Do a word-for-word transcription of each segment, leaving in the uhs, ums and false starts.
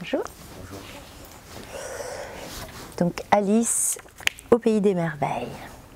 Bonjour. Bonjour. Donc Alice au pays des merveilles.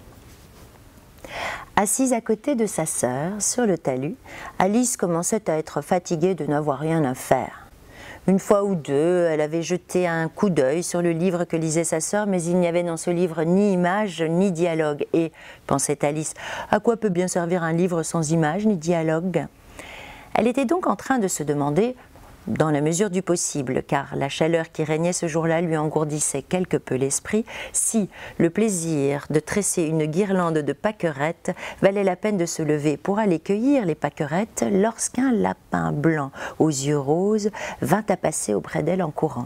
Assise à côté de sa sœur, sur le talus, Alice commençait à être fatiguée de n'avoir rien à faire. Une fois ou deux, elle avait jeté un coup d'œil sur le livre que lisait sa sœur, mais il n'y avait dans ce livre ni image ni dialogue. Et, pensait Alice, à quoi peut bien servir un livre sans image ni dialogue? Elle était donc en train de se demander, dans la mesure du possible, car la chaleur qui régnait ce jour-là lui engourdissait quelque peu l'esprit, si le plaisir de tresser une guirlande de pâquerettes valait la peine de se lever pour aller cueillir les pâquerettes lorsqu'un lapin blanc aux yeux roses vint à passer auprès d'elle en courant.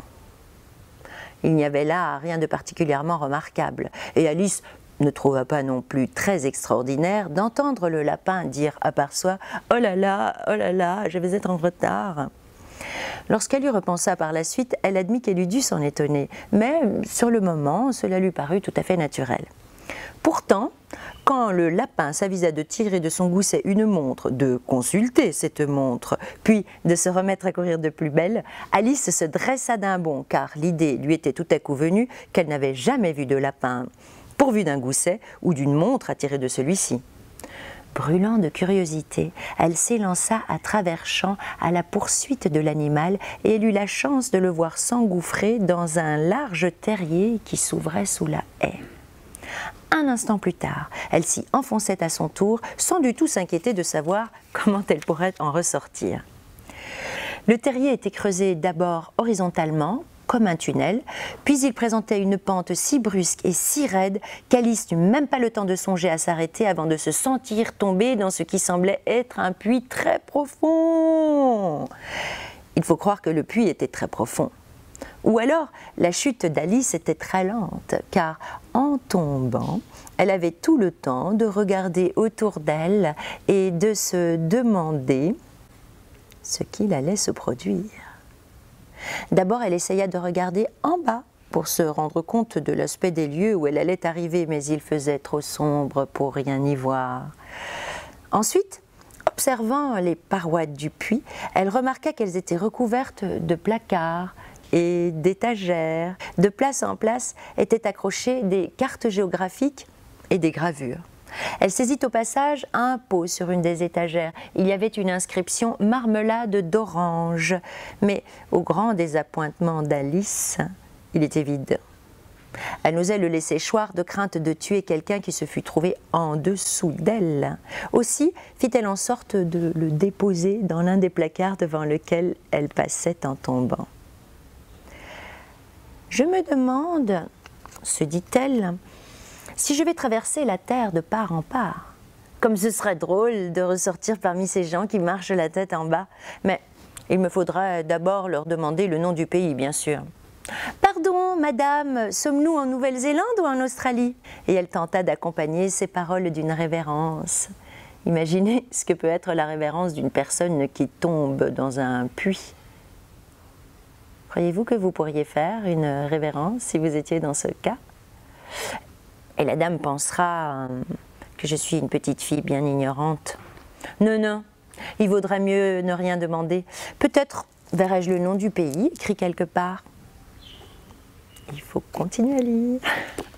Il n'y avait là rien de particulièrement remarquable, et Alice ne trouva pas non plus très extraordinaire d'entendre le lapin dire à part soi « Oh là là, oh là là, je vais être en retard ». Lorsqu'elle y repensa par la suite, elle admit qu'elle eût dû s'en étonner, mais sur le moment, cela lui parut tout à fait naturel. Pourtant, quand le lapin s'avisa de tirer de son gousset une montre, de consulter cette montre, puis de se remettre à courir de plus belle, Alice se dressa d'un bond, car l'idée lui était tout à coup venue qu'elle n'avait jamais vu de lapin pourvu d'un gousset ou d'une montre à tirer de celui-ci. Brûlant de curiosité, elle s'élança à travers champs à la poursuite de l'animal et elle eut la chance de le voir s'engouffrer dans un large terrier qui s'ouvrait sous la haie. Un instant plus tard, elle s'y enfonçait à son tour, sans du tout s'inquiéter de savoir comment elle pourrait en ressortir. Le terrier était creusé d'abord horizontalement, comme un tunnel, puis il présentait une pente si brusque et si raide qu'Alice n'eut même pas le temps de songer à s'arrêter avant de se sentir tomber dans ce qui semblait être un puits très profond. Il faut croire que le puits était très profond. Ou alors, la chute d'Alice était très lente, car en tombant, elle avait tout le temps de regarder autour d'elle et de se demander ce qu'il allait se produire. D'abord, elle essaya de regarder en bas pour se rendre compte de l'aspect des lieux où elle allait arriver, mais il faisait trop sombre pour rien y voir. Ensuite, observant les parois du puits, elle remarqua qu'elles étaient recouvertes de placards et d'étagères. De place en place étaient accrochées des cartes géographiques et des gravures. Elle saisit au passage un pot sur une des étagères. Il y avait une inscription « Marmelade d'orange ». Mais au grand désappointement d'Alice, il était vide. Elle n'osait le laisser choir de crainte de tuer quelqu'un qui se fût trouvé en dessous d'elle. Aussi fit-elle en sorte de le déposer dans l'un des placards devant lequel elle passait en tombant. « Je me demande, se dit-elle, si je vais traverser la terre de part en part, comme ce serait drôle de ressortir parmi ces gens qui marchent la tête en bas. Mais il me faudra d'abord leur demander le nom du pays, bien sûr. « Pardon, madame, sommes-nous en Nouvelle-Zélande ou en Australie ?» Et elle tenta d'accompagner ces paroles d'une révérence. Imaginez ce que peut être la révérence d'une personne qui tombe dans un puits. Croyez-vous que vous pourriez faire une révérence si vous étiez dans ce cas ? Et la dame pensera que je suis une petite fille bien ignorante. Non, non, il vaudrait mieux ne rien demander. Peut-être verrai-je le nom du pays écrit quelque part. Il faut continuer à lire.